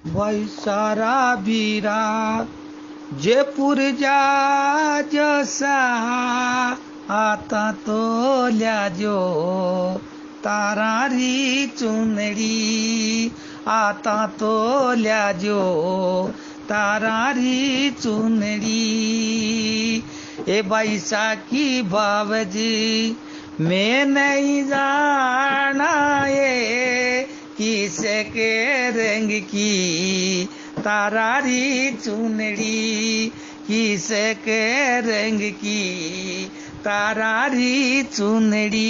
भाई सारा बीरा जयपुर जा जसा आता तो ल्याजो तारा री चुनरी आता तो ल्याजो तारा री चुनरी। ए बैसाखी बाबजी मैं नहीं जाना ये किसे के रंग की तारारी चुनरी किसे के रंग की तारारी चुनरी।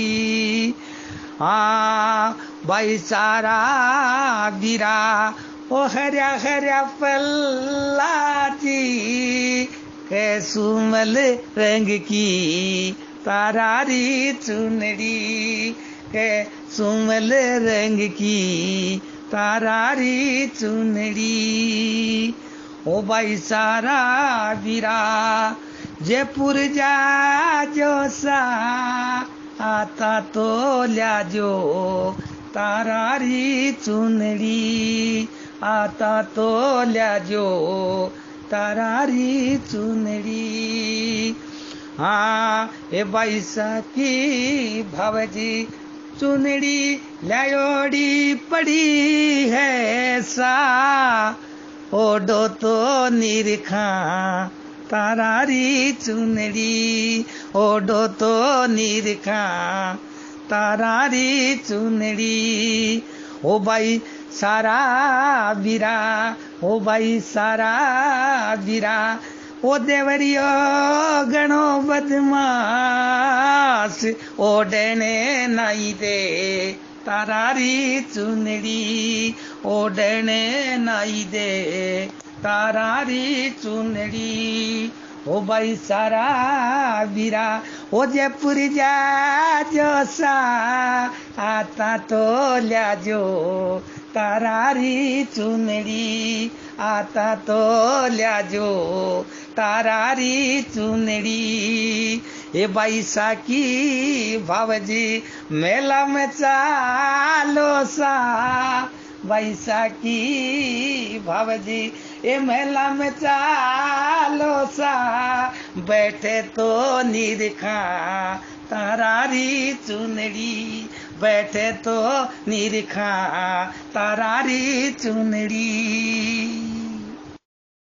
भाई सारा बीरा ओ हरिया हरिया पल्लाची के सुमल रंग की तारारी चुनरी के सुमल रंग की तारारी चुनरी। ओ भाई सारा बीरा जयपुर जा जोसा आता तो ल्याजो तारारी चुनरी आता तो ल्याजो तारारी चुनरी। ए बैसाखी भावजी चुनरी लायोड़ी पड़ी है सा ओडो तो निरखा तारारी चुनरी ओडो तो निरखा तारारी चुनरी। ओ भाई सारा बीरा ओ भाई सारा बीरा ओ देवरियो गणो बदमाश ओडने नाई दे तारारी चुनरी ओडने नाई दे तारारी चुनरी। ओ भाई सारा बीरा ओ जयपुर जा जोसा आता तो ल्याजो तारारी चुनरी आता तो ल्याजो तारारी चुनरी। ए बैसाखी भावजी मेला में चालो सा बैसाखी भावजी ए मेला में चालो सा बैठे तो निरखा तारारी चुनरी बैठे तो निरखा तारारी चुनरी।